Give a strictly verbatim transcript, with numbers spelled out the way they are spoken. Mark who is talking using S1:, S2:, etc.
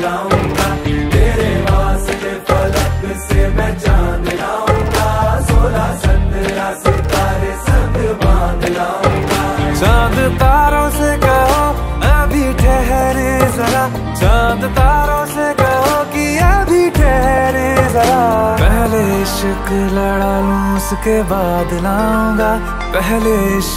S1: लाऊंगा, तेरे वास्ते फलक से मैं चांद लाऊंगा, सोलह सत्रह सितारे संग बांध लाऊंगा।
S2: चांद तारों से कहो अभी ठहरे जरा, चांद तारों से कहो कि अभी ठहरे जरा। पहले इश्क लड़ा लूं उसके बाद लाऊंगा, पहले